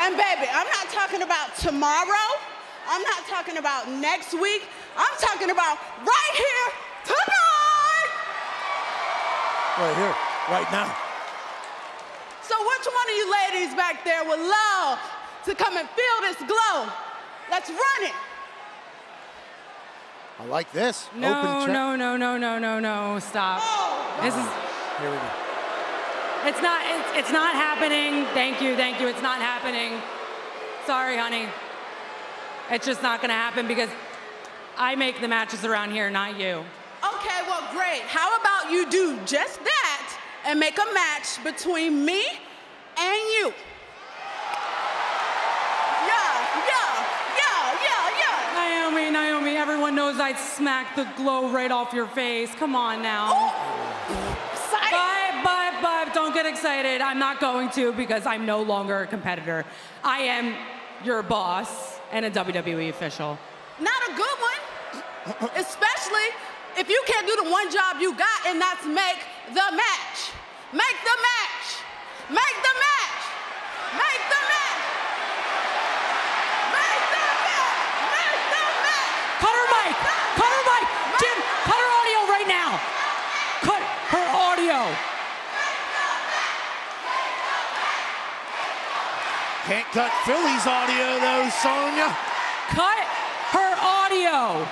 And baby, I'm not talking about tomorrow. I'm not talking about next week. I'm talking about right here, tonight. Right here, right now. So which one of you ladies back there would love to come and feel this glow? Let's run it. I like this. No, no, stop. Oh, this is. Here we go. It's not happening. Thank you. It's not happening. Sorry, honey. It's just not gonna happen because I make the matches around here, not you. Okay, well, great. How about you do just that and make a match between me and you? Yeah. Naomi, everyone knows I'd smack the glow right off your face. Come on now. Bye. Don't get excited. I'm not going to because I'm no longer a competitor. I am your boss and a WWE official. Not a good one. Especially if you can't do the one job you got, and that's make the match. Make the match. Make the match. Make the match. Make the match. Make the match. Cut her mic. Cut her mic. Jim, cut her audio right now. Cut her audio. Can't cut Philly's audio though, Sonya. Cut her audio.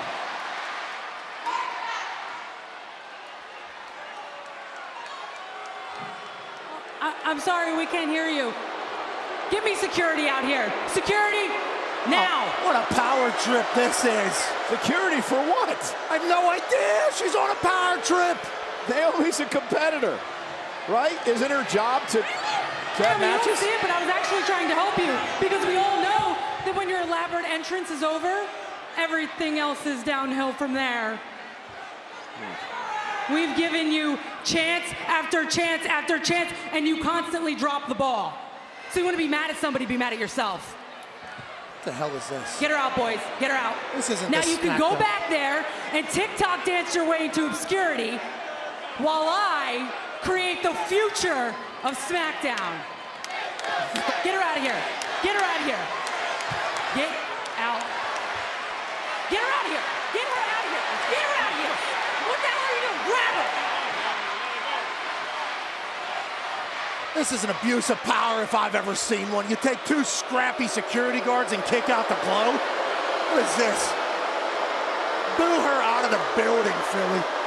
I'm sorry, we can't hear you. Get me security out here. Security, now. Oh, what a power trip this is. Security for what? I have no idea. She's on a power trip. Naomi's a competitor, right? Isn't her job to have You matches? don't see it, but I was actually trying to help you because we all know that when your elaborate entrance is over, everything else is downhill from there. We've given you chance after chance after chance, and you constantly drop the ball. So you want to be mad at somebody, be mad at yourself. What the hell is this? Get her out, boys. Get her out. This isn't now the you can go SmackDown. back there and TikTok dance your way into obscurity while I create the future of SmackDown. Get her out of here. Get her out of here. Get out. Get her out of here. Get her out of here. Get her out of here. What the hell are you doing? Grab her. This is an abuse of power if I've ever seen one. You take two scrappy security guards and kick out the glow? What is this? Boo her out of the building, Philly.